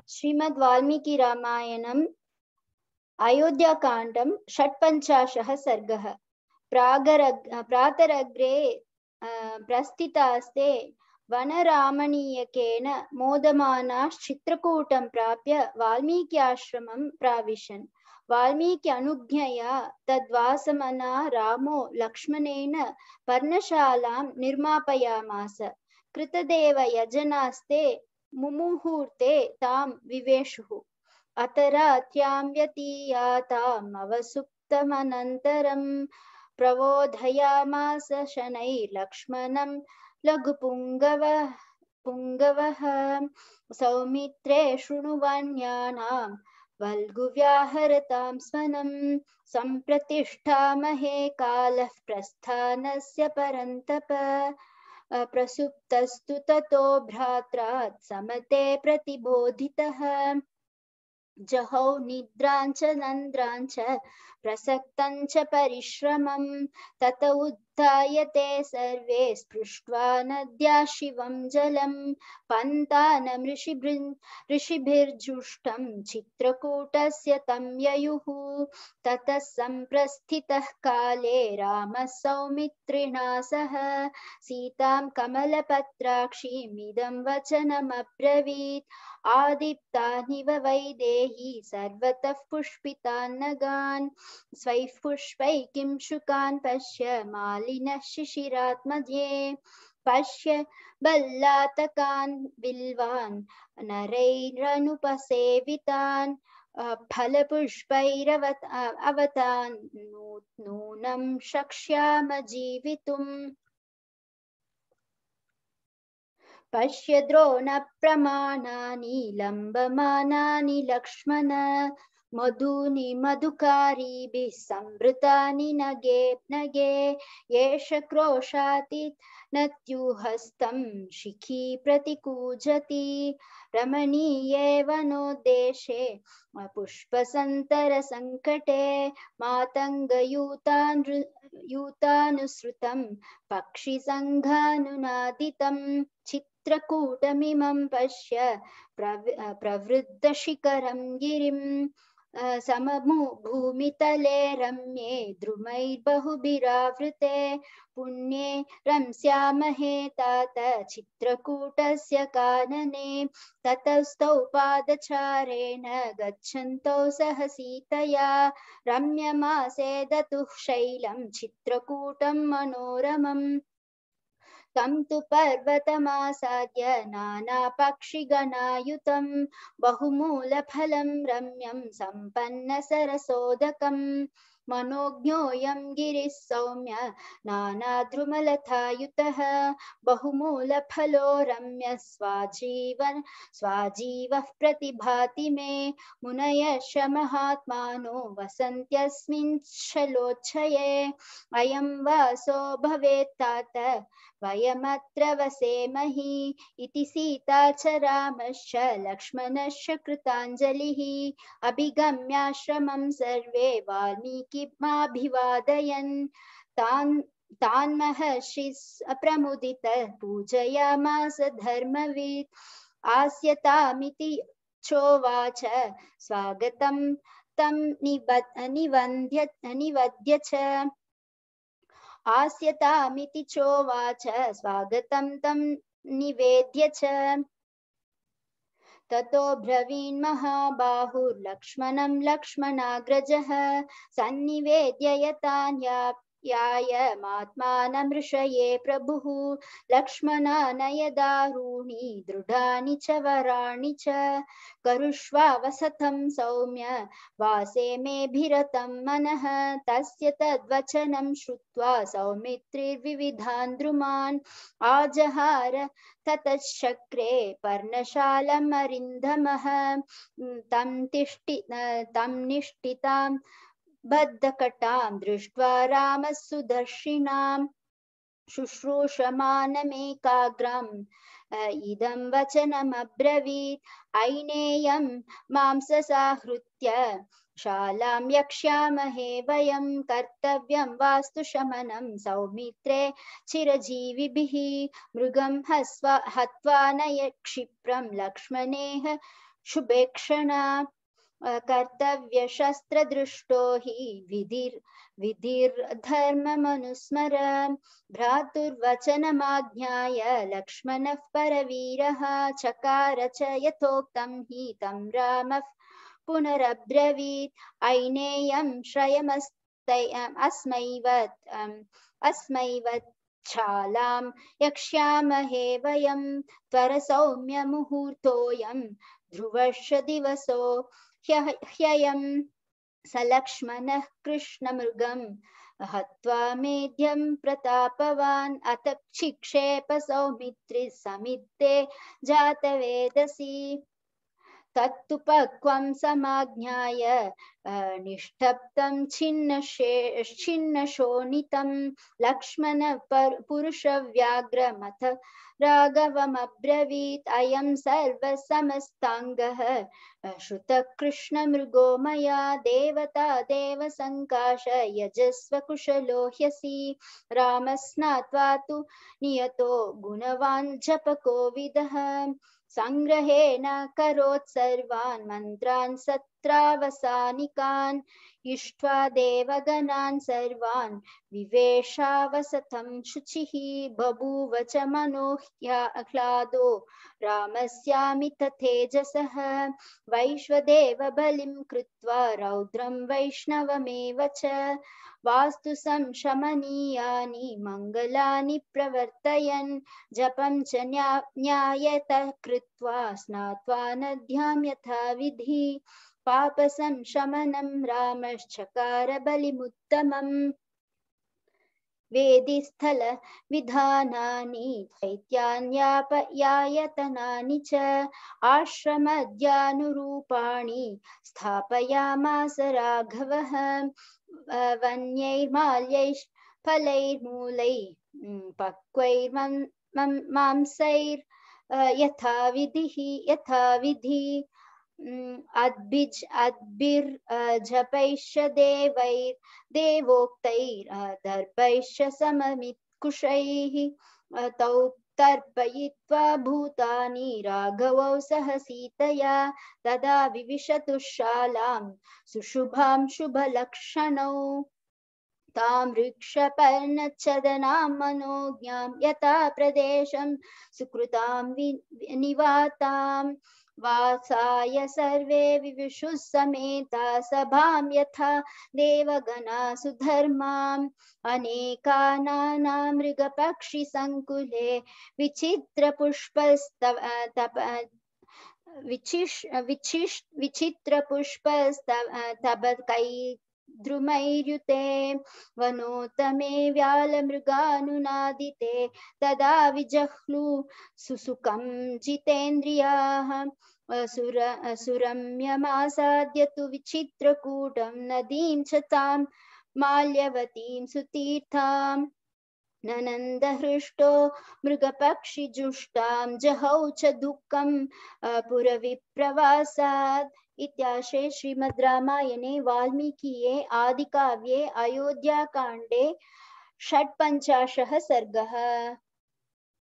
श्रीमद् वाल्मीकि रामायणम् अयोध्याकाण्डं षट्पञ्चाशः सर्गः। प्रातरग्रे प्रस्थितास्ते वनरामणीयकेन मोदमानाश्चित्रकूटं प्राप्य वाल्मीक्याश्रमं प्राविशन्। वाल्मीकि अनुज्ञया तद्वासमना रामो लक्ष्मणेन पर्णशालां निर्मापयामास। कृतदेव यजनास्ते मुमुहूर्ते तां विवेशुः। अतरात्र्यां व्यतीयाताम् अवसुप्तमनन्तरं प्रबोधयामास शनैर्लक्ष्मणं पुङ्गवः सौमित्रे शृणुवन्यानां वल्गुव्याहरतां स्वनं सम्प्रतिष्ठामहे कालः प्रस्थानस्य परन्तप प्रसुप्तस्तु ततो भ्रात्रात् समते प्रतिबोधितः जहौ निद्राञ्च नन्द्राञ्च प्रसक्तञ्च परिश्रमं तत उत्थाय ते सर्वे स्पृष्ट्वा नद्या शिवं जलं पन्तानं ऋषिभिर्जुष्टं चित्रकूटस्य तं ययुः ततः सम्प्रस्थितः काले रामः सौमित्रिणा सह सीतां कमलपत्राक्षीमिदं वचनमब्रवीत् आदिप्तानिव वैदेही सर्वतः पुष्पितान्नगान् स्वैः पुष्पैः किंशुकान् पश्य मालिनः शिशिरात्मजे पश्य बल्लातकान् बिल्वान् नरैरनुपसेवितान् फलपुष्पैरवतान् नूनं शक्ष्याम जीवितुम् पश्य द्रोणप्रमाणानि लम्बमानानि लक्ष्मण मधूनि मधुकारीभिः संवृतानि नगे येष क्रोशाति नत्युहस्तं शिखी प्रतिकूजति रमणीये वनोद्देशे पुष्पसन्तरसङ्कटे मातङ्गयूतानुसृतं पक्षिसङ्घानुनादितं चित्रकूटमिमं पश्य प्रवृद्धशिखरं गिरिं समभूमितले रम्ये द्रुमैर्बहुभिरावृते पुण्ये रंस्यामहे तात चित्रकूटस्य कानने ततस्तौ पादचारेण गच्छन्तौ सह सीतया रम्यमासेदतुः शैलं चित्रकूटं मनोरमम् तं तु पर्वतमासाद्य नानापक्षिगणायुतं बहुमूलफलं रम्यं सम्पन्नसरसोदकं मनोज्ञोऽयं गिरिः सौम्य नानाद्रुमलतायुतः बहुमूलफलो रम्यः स्वाजीवः प्रतिभाति मे मुनयश्च महात्मानो वसन्त्यस्मिन् शलोच्छये अयं वासो भवेत्तात वयमत्र वसेमहि इति सीता च रामश्च लक्ष्मणश्च कृताञ्जलिः अभिगम्याश्रमं सर्वे वाल्मीकिमाभिवादयन् तान् महर्षिः अप्रमुदितः पूजयामास धर्मवित् आस्यतामिति चोवाच स्वागतं तं निवद्य च आस्यतामिति चोवाच स्वागतं तं निवेद्य च ततो ब्रवीन् महाबाहुर्लक्ष्मणं लक्ष्मणाग्रजः सन्निवेद्य यतान्यायमात्मानं ऋषये प्रभुः लक्ष्मणानयदारूणि दृढानि च वराणि च करुष्वावसतं सौम्य वासे मेऽभिरतं मनः तस्य तद्वचनं श्रुत्वा सौमित्रिर्विविधान् द्रुमान् आजहार ततश्चक्रे पर्णशालम् अरिन्दमः तं निष्ठितां बद्धकटां दृष्ट्वा रामः सुदर्शिनां शुश्रूषमाणमेकाग्रम् इदं वचनमब्रवीत् ऐनेयं मांससाहृत्य शालां यक्ष्यामहे वयं कर्तव्यं वास्तुशमनं सौमित्रे चिरजीविभिः मृगं हत्वा न क्षिप्रं लक्ष्मणेह शुभेक्षणा कर्तव्यशस्त्रदृष्टो हि विधिर्धर्ममनुस्मर भ्रातुर्वचनमाज्ञाय लक्ष्मणः परवीरः चकार च यथोक्तं हि तं रामः पुनरब्रवीत् ऐनेयं अस्मैवच्छालां यक्ष्यामहे वयं त्वरसौम्यमुहूर्तोऽयं ध्रुवश्च दिवसो ह्ययं स लक्ष्मणः कृष्णमृगं हत्वा मेध्यं प्रतापवान् अथ क्षिक्षेप सौमित्रिः समित्ते जातवेदसी तत्तु पक्वं समाज्ञाय निष्ठप्तं छिन्नशोणितं लक्ष्मण पुरुषव्याघ्रमथ राघवमब्रवीत् अयं सर्वसमस्ताङ्गः श्रुतकृष्णमृगो मया देवता देवसङ्काश यजस्व कुशलो ह्यसि रामस्नात्वा तु नियतो गुणवान् जपकोविदः संग्रहेण करोत् सर्वान् मन्त्रान् सत्रावसानिकान् इष्ट्वा देवगणान् सर्वान् विवेशावसतं शुचिः बभूव च मनोह्लादो रामस्यामित तेजसः वैश्वदेव बलिं कृत्वा रौद्रं वैष्णवमेव च वास्तु संशमनीयानि मङ्गलानि प्रवर्तयन् जपं च न्यायतः कृत्वा स्नात्वा नद्यां यथा विधि पापसंशमनं रामश्चकार बलिमुत्तमम् वेदिस्थल विधानानि दैत्यान्यापयायतनानि च आश्रमद्यानुरूपाणि स्थापयामास राघवः वन्यैर्माल्यैः फलैर्मूलैः पक्वैर्मांसैर् यथाविधि अद्भिर्जपैश्च देवोक्तैर्दर्पैश्च सममित्कुशैः तौ तर्पयित्वा भूतानि राघवौ सह सीतया तदा विविशतुशालां सुशुभां शुभलक्षणौ तां वृक्षपर्णच्छदनां मनोज्ञां यथा प्रदेशं सुकृतां निवाताम् वासाय सर्वे विविशुः समेता सभां यथा देवगणा सुधर्माम् अनेकानां मृगपक्षिसङ्कुले विचित्रपुष्पस्तबकै द्रुमैर्युते वनोत्तमे व्यालमृगानुनादिते तदा विजह्लु सुसुकं जितेन्द्रियाः सुरम्यमासाद्य तु विचित्रकूटं नदीं च तां माल्यवतीं सुतीर्थाम् ननन्दहृष्टो मृगपक्षिजुष्टां जहौ च दुःखं पुरविप्रवासात् इत्याशे श्रीमद् रामायणे वाल्मीकिये आदिकाव्ये अयोध्याकाण्डे 56 सर्गः।